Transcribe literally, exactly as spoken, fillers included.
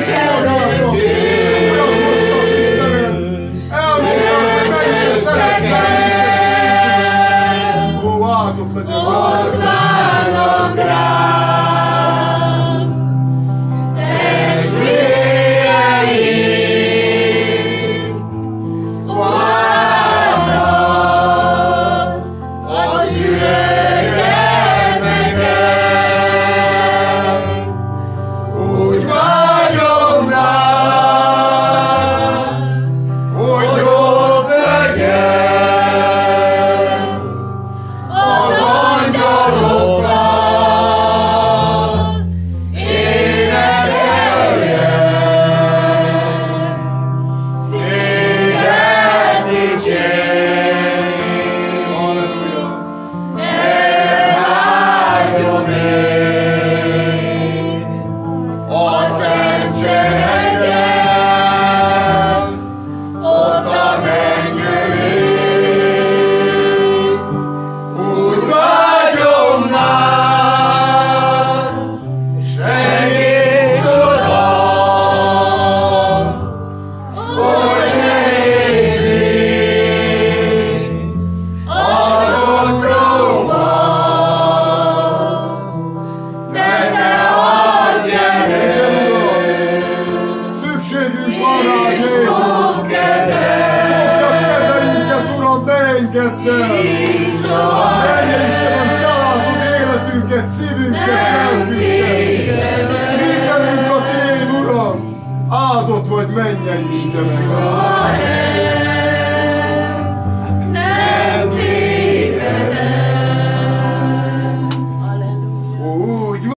szolgáltok! Urakoztak, Istenem! Elmondtam, hogy mennyire szeretlek! Ó, áldott legyen! Ott várnak rám, testvéreim, várnak az üreg gyermekek. Úgy vágyom rám, hogy ott legyen az angyalokkal énekeljen, téged dicsérni. Erre vágyom én, a szent seregben, ott a mennyőnél. Úgy vágyom már, segíts oda, hogy nehéz még az ott próba, de ne adj erőt, Szükségünk van rá, és Jézus! fog kezed, Fogd a kezeinket, Uram, ne engedd el! Menjen, Istenem, te látod életünket, szívünket, lelkünket! Mindenünk a tiéd, Uram! Áldott vagy, menjen, Istenem!